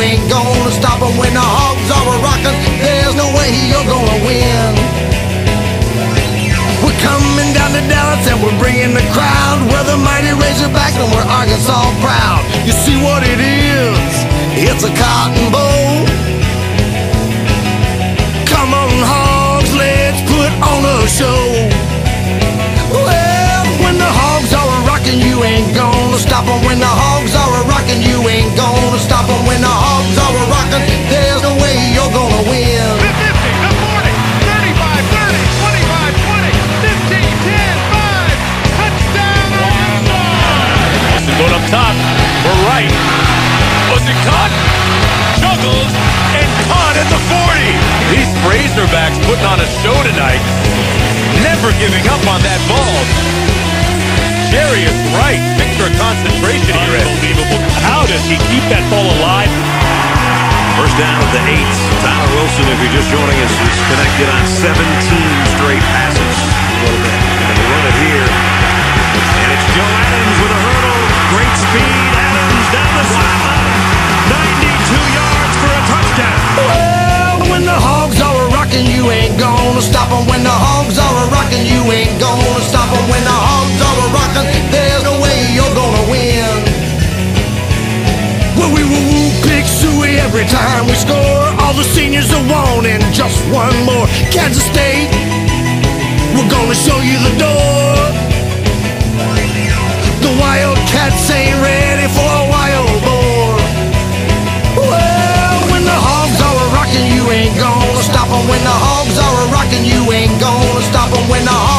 ain't gonna stop them. When the Hogs are rockin', there's no way you're gonna win. We're coming down to Dallas and we're bringing the crowd. We're the mighty Razorbacks and we're Arkansas proud. You see what it is? It's a cotton bowl. Come on, Hogs, let's put on a show. Well, when the Hogs are rockin', you ain't gonna stop them. When the Hogs are rockin', you ain't gonna stop them. When the Hogs are rockin', there's no way you're gonna win. The 50, the 40, 35, 30, 25, 20, 15, 10, 5, touchdown Arkansas! Going up top, we're right. Was it caught? Juggled and caught at the 40. These Razorbacks putting on a show tonight. Never giving up on that ball. Jerry is right. Picture of concentration here. Unbelievable. How does he keep that ball alive? First down at the 8. Tyler Wilson, if you're just joining us, is connected on 17 straight passes. And they run it here. And it's Joe Adams with a hurdle. Great speed. Adams down the sideline. 92 yards for a touchdown. Well, when the Hogs are rockin', you ain't gonna stop them. When the Hogs are rockin', you ain't gonna stop them. When the Hogs are rockin', there's no way you're gonna win. Well, we will woo Big Suey every time we score. All the seniors are wanting just one more. Kansas State, we're gonna show you the door. The Wildcats ain't ready for a wild boar. Well, when the Hogs are rockin', you ain't gonna stop them. When the Hogs are rockin', you ain't gonna stop them. When the